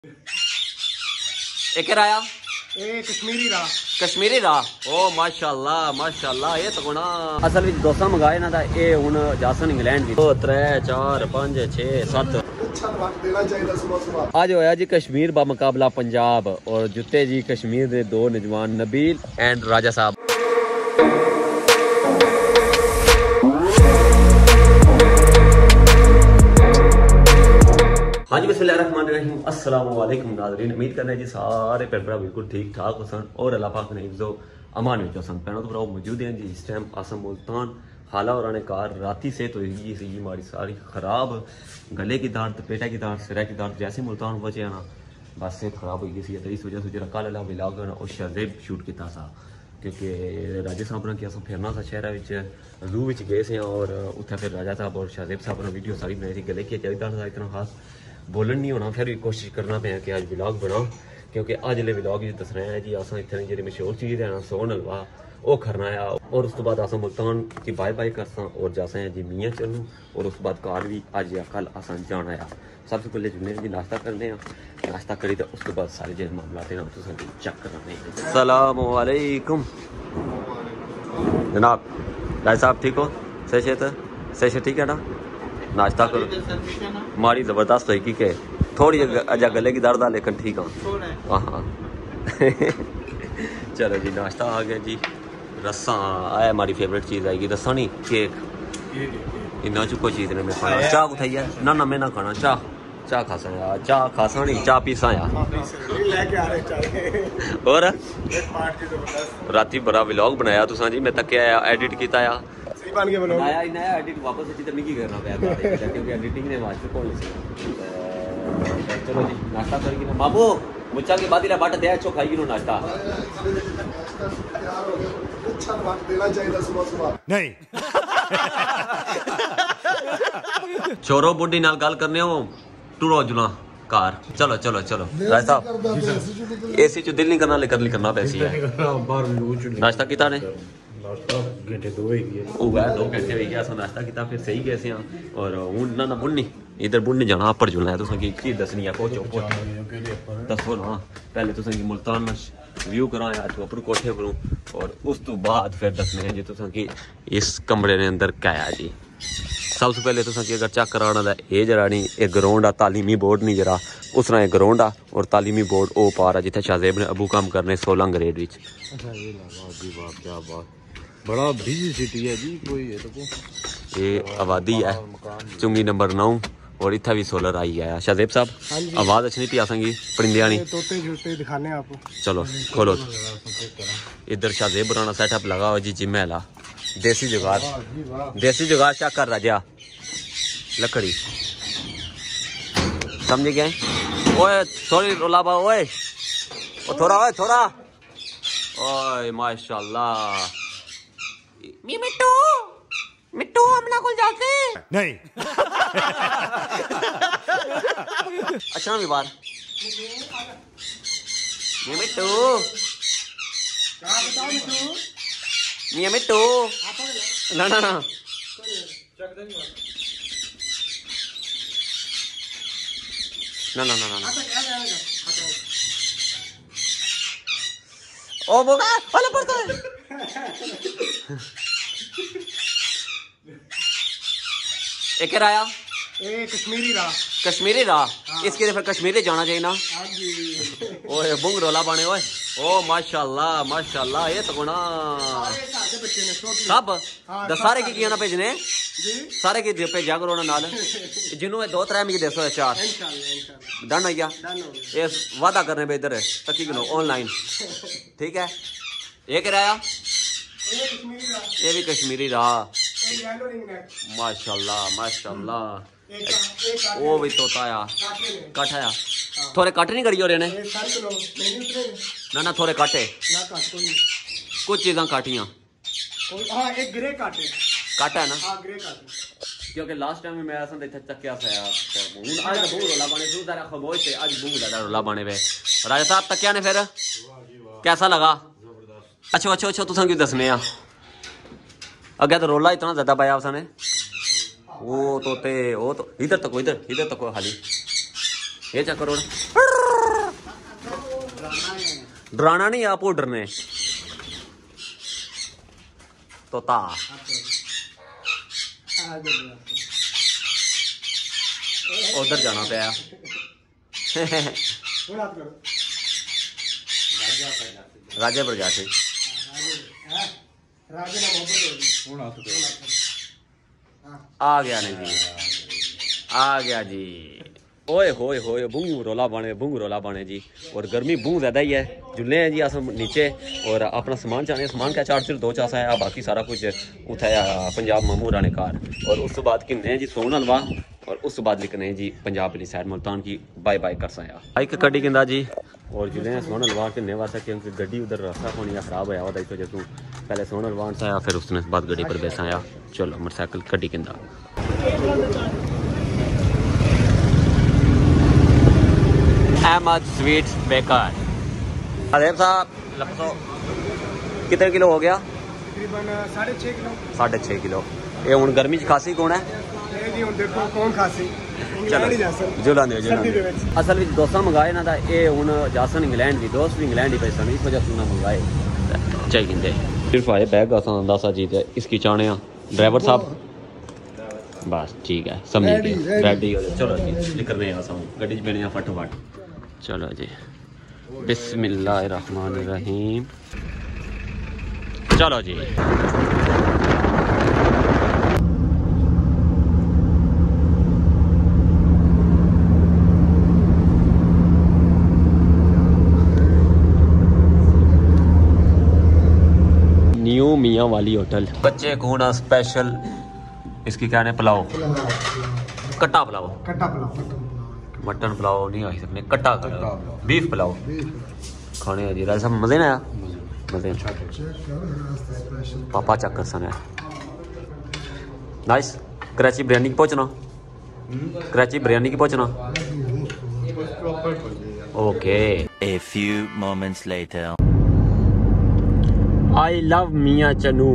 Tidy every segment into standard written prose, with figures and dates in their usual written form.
एक आया कश्मीरी राह ओ माशाअल्लाह माशाअल्लाह ये तो गुना असल में दोसा मंगाए ना था ये हुन जासन इंग्लैंड दी 2 3 4 5 6 7 आज होया जी कश्मीर बा मुकाबला पंजाब और जुत्ते जी कश्मीर दे 2 नौजवान नबील एंड राजा साहब। हाँ जी बिस्मिल्लाहिर्रहमानिर्रहीम अस्सलाम वालेकुम नाज़रीन, उम्मीद कर रहे हैं जी सारे भैन भरा बिल्कुल ठीक ठाक हो सन और अल्लाह पाक ने हिफ्ज़ो अमान विच सन। भैनों तो भराओ मौजूद हैं जी इस टाइम आसम मुल्तान हाला और कार राती से तो ये सी हमारी सारी ख़राब गले की दर्द पेटा की दर्द सिरा की दर्द जैसे मुल्तान पहुंचे ना बस से खराब हो गई सी तो इस वजह से जरा कल अल्लाह विलाग और शाज़ेब शूट किया सा क्योंकि राजा साहब ने किया फिरना सा शहर जू विच गए थे और उत्थे फिर राजा साहब और शाज़ेब साहब ने वीडियो सारी बनाई थी गले की दर्द था इतना खास बोलन नहीं होना फिर भी कोशिश करना पे कि अज विलाग बनाओ क्योंकि अज ले विलाग दस रहे हैं जी अस इतने जी मशहूर चीज़ है ना सोन हलवा वो करना है और उस तो बाद अस मुल्तान की बाय बाय करसा और जासा है जी मियाँ चलूँ और उस बाद कार भी अज या कल अस जाना है। सबसे पहले जुम्मे जी नाश्ता करने नाश्ता करी तो उसके बाद सारे जो मामला ना चेक कराने। अस्सलाम वालेकुम जनाब, भाई साहब ठीक हो? सही से ठीक है ना? नाश्ता करो माड़ी जबरदस्त है कि थोड़ी अजा गले की दर्द है लेकिन ठीक है। हाँ चलो जी नाश्ता आ गया जी। रस्सा आया हमारी फेवरेट चीज़ आएगी रस्सा नहीं केक इन्ना चुको चीज़ ने मैं खाना चाह उठाई है ना मैं ना खाना चाह खासा यार चाह खासा नहीं चाह पीसा यार और राती बड़ा व्लॉग बनाया तुसा जी मैं तक एडिट किया नया एडिट वापस नहीं करना पाया क्योंकि एडिटिंग ने वास्ते कौन चलो जी नाश्ता करेगी ना बाबू मुच्चा के बाद बट दे अच्छो खाएगी नो नाश्ता नहीं छोरो बुढ़ी नाल गल करने हो टूरो जुला कार चलो चलो चलो राज साहब एसी चो दिल नहीं करना लेकर करना पैसी है नाश्ता किता ने घंटे 2 घंटे हो गया नाश्ता किया फिर सही गए और हूँ ना बुननी इधर बुनने जाना अपर जुलना है तुसें की दसनी है पहुंचो दसो ना पहले तुसें की मुल्तान व्यू करा तो अपर कोठे करूँ और उस तो बाद फिर दसने हैं जी तुसें की इस कमरे ने अंदर क्या है जी। सबसे पहले तुसें की अगर चेक कराना है ये जरा नहीं एक ग्राउंड आ तालीमी बोर्ड नहीं जरा उस तरह एक ग्राउंड आ और तालीमी बोर्ड ओ पार है जिथे शाज़ेब ने अबू काम करने 16 ग्रेड विच। बड़ा बिजी सिटी है जी कोई है तो ये आबादी है चुंगी नंबर 9 और इतना भी सोलर आई है। शाज़ेब साहब आवाज़ अच्छी नहीं पी आसेंगी परिंदिया नहीं तोते जूते दिखाने आपको चलो खोलो इधर शाज़ेब बनाना सेटअप लगा हुआ जी जिम है देसी जुगाड़ चेक कर राजा लकड़ी समझ गए ओए थोड़ी रोला बा ओए थोड़ा ओए माशाल्लाह मिट्टू हमला को जाते नहीं अच्छा भी बार मिट्टू ना ओ बोगा वाला पड़ता है एक आया कश्मीरी राह इसके लिए फिर कश्मीरी जाना चाहिए ना। ओए बुंग रोला बाने ओए ओ माशाल्लाह ये तो गुना सब सारे की ना भेजने सारे की भेजा करो नाल जिन्होंने 2-3 मिनट दसो 4 डन है ये वादा करने पे इधर तकी किलो ऑनलाइन ठीक है। ये कराया ये भी कश्मीरी राह माशाल्लाह वो भी तोता आया कट आया थोड़े कट नहीं करी हो रहे ने ना थोड़े काटे कुछ चीज़ा काटिया कट है ना क्योंकि लास्ट टाइम मैं ऐसा इतना चक्या सा रोला बने खमोश थे अज बूंद रोला बने वे राजा साहब तकिया ने फिर कैसा लगा? अच्छा तुसा क्यों दसने अगे तो रोला इतना ज्यादा पाया उसने वो तो इधर तक खाली ये चेक करो डराना नहीं आप डरने तोता उधर जाना पाया राजे पर जाते आ गया नहीं जी आ गया जी ओए होए होए बूंग रोला बने जी और गर्मी बूंग ज्यादा ही है जुले हैं जी अस नीचे और अपना सामान चाहने सामान क्या 4 दो चासा है बाकी सारा कुछ उठाया पंजाब मामू राने कार और उस बाद किन्ने जी सोन हलवा और उस बाद लिखने जी पंजाब वाली साइड मुल्तान की बाय बाय कर साया बाइक कड्डी किंदा जी और जुले सोन हलवा किन्ने वास्ते क्योंकि गड्डी उधर रास्ता होनी खराब होया हुआ इस वजह से पहले सोन हलवा आया फिर उसने बाद गड्डी पर बैसा आया चलो मोटरसाइकिल कड्डी किंदा अहमद स्वीट्स बेकर अदेब साहब लपसो कितने किलो हो गया तकरीबन 6.5 किलो ये हूँ गर्मी खासी कौन है देखो कौन खासी असल में दोस्त मंगाए ना ये हूँ जासन इंग्लैंड भी दोस्त भी इंग्लैंड ही पे सन इस वजह से उन्हें मंगाए चाहिए सिर्फ आए बैग अंदाजा जी इसकी चाने ड्राइवर साहब बस ठीक है समझ रेडी हो चलो जी निकलने गड्डी च बेने फटाफट चलो जी बिस्मिल्लाहिर्रहमानिर्रहीम चलो जी न्यू मियाँ वाली होटल बच्चे को होना स्पेशल इसकी क्या है पुलाव कट्टा पुलाव मटन पुलाव नहीं आ सकने कट्टा बीफ पुलाव खाने जी राजा साहब मजे ना आया मजे पापा चक्कर सन है नाइस कराची बिरयानी की पहुंचना कराची बिरयानी की पहुंचना okay A few moments later I love Mian Channu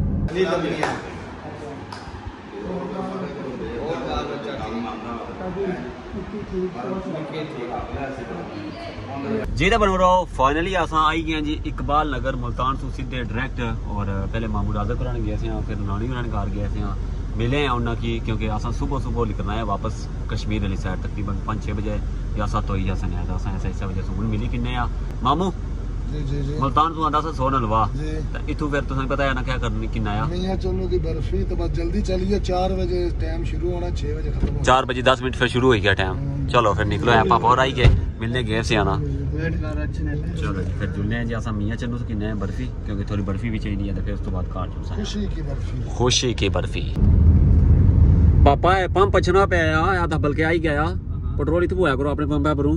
जी तो बनो रहो फाइनली अस आई गए जी इकबाल नगर मुल्तान तो सीधे डायरेक्ट और पहले मामू राजा कराने गए थे फिर नानी कराने घर गए थे मिले हैं उन्होंने की क्योंकि असा सुबह निकलना है वापस कश्मीर वाली साइड तकरीबन 5-6 बजे या 7 हो या सन ऐसा वजह से मिली किन्ने मामू मुल्तान तो आंदा सा सोन हलवा इथू फिर तुसें पता है ना क्या करनी किन्ना आ मियां चन्नू की बर्फी तो बस जल्दी चलिए 4 बजे टाइम शुरू होना 6 बजे खत्म 4 बजे 10 मिनट फिर शुरू हो गया टाइम चलो फिर निकलो है पापा और आई गए मिलने गए से आना चलो जी फिर जुलने हैं जी असा मियां चन्नू से किन्ने बर्फी क्योंकि थोड़ी बर्फी भी चाहिए है फिर उस तो बाद काट खुशी की बर्फी पापा पंप पछना पे आया था बल्कि आई गया पेट्रोल इतने होया करो अपने पंप पर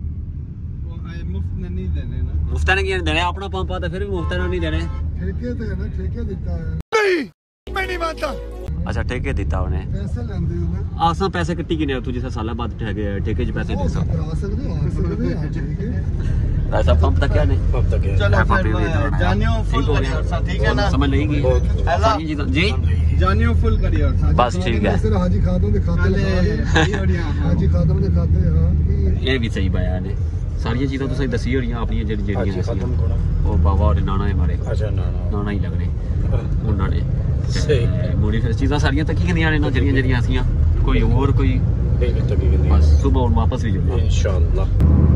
मुफ्त नहीं देने अपना पंप आता फिर भी मुफ्त नहीं देने ठेके देता है नहीं मैं नहीं मानता अच्छा ठेके दिता उन्हें पैसे लेंदे हो आसा पैसे कट्टी किने तू जिस साल बाद ठेके च पैसे दे सकते ऐसा पंप तक क्या नहीं पंप तक चलो फिर जानियो फुल करियो ठीक है ना समझ लेगी जी जानियो फुल करियो बस ठीक है हाजी खादम दे खाते हाजी खादम दे खाते हां ये भी सही बयान है सारी चीज़ें तो सही दसी हो रही अपनी जेड़ियां बाबा और नाना है हमारे नाना ही लगने उन्होंने मुड़ी फिर चीज़ां सारियां तकी गंदियां ने जेड़ियां जेड़ियां असियां कोई और कोई बस सुबह और वापस भी जुड़ना इंशाअल्लाह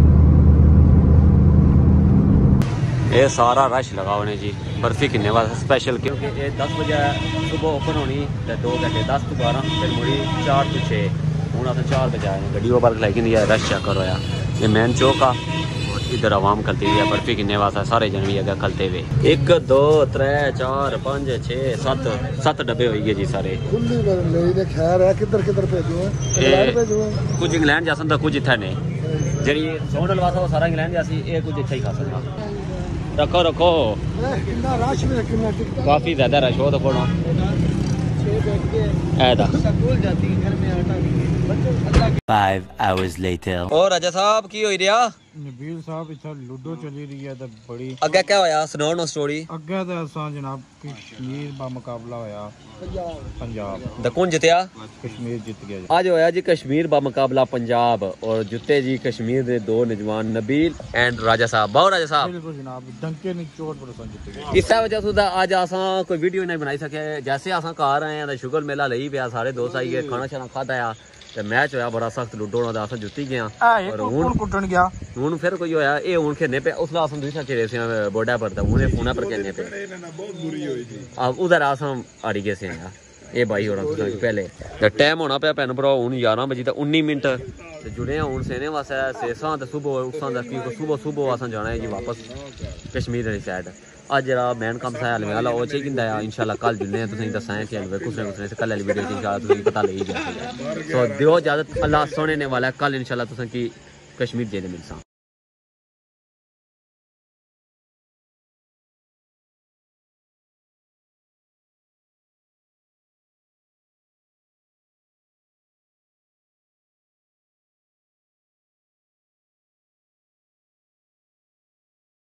ये सारा रश लगा होने जी बर्फी किन्ने वास्ते स्पेशल क्योंकि ये 10 बजे सुबह ओपन होनी 2 घंटे 10 to 12 फिर मुड़ी 4 to 6 हूँ अस 4 बजे आए गड्डी पर लेकिन रश चेक करो ये मेन चौक आ इधर आवाम खलती हुई है बर्फी किन्ने वास्ते सारे जन भी अगर खलते हुए 1 2 3 4 5 6 7 डब्बे हो गए जी सारे कुछ इंग्लैंड जा सकता कुछ इतना ने जी सोन हलवा था सारा इंग्लैंड जासी ये कुछ इतना ही खा सकता रखो रखो काफी ज्यादा रश हो तो 5 hours later. और राजा साहब की हो रहा नबील साहब इतना लूडो चली रही है तो बड़ी अगे क्या होया सुनाओ ना स्टोरी अगे तो असा जनाब कश्मीर का मुकाबला होया पंजाब द कौन जितया कश्मीर जीत गया आज होया जी कश्मीर बा मुकाबला पंजाब और जुते जी कश्मीर दे दो नौजवान नबील एंड राजा साहब बहुत राजा साहब बिल्कुल जनाब डंके नहीं चोट पर असा जीत गया इस वजह से आज असा कोई वीडियो नहीं बनाई सके जैसे असा घर आए हैं शुगर मेला लई पिया सारे दोस्त आई गए खाना शाना खादा आ ते मैच होया बड़ा सख्त लुडो ना अस जुती गया और हुन कुटन गया हुन फिर कोई होया ए हुन खेलने पे उसला अस दूसरा खेले से बोडा पर था हुन फोन पर खेलने पे बहुत बुरी हुई थी अब उधर अस अड़ी गए से यार ए भाई होना तुसा पहले ते टाइम होना पे भैन भरा हुन 11 बजे ते 19 मिनट ते जुड़े हुन सेने वास्ते सेसा ते सुबह उठसां दा की सुबह अस जाना है जी वापस कश्मीर वाली साइड आज जरा मैन कम सा हलवे वाला ओ चाहिदा है इंशाल्लाह कल जुलने तुसें दसां कि हलवे कुछ कल वाली वीडियो इंशाल्लाह तुसें पता लगी जाएगा तो दियो इजाजत अल्लाह सोने ने वाला कल इंशाल्लाह तुसें की कश्मीर जेने मिलसा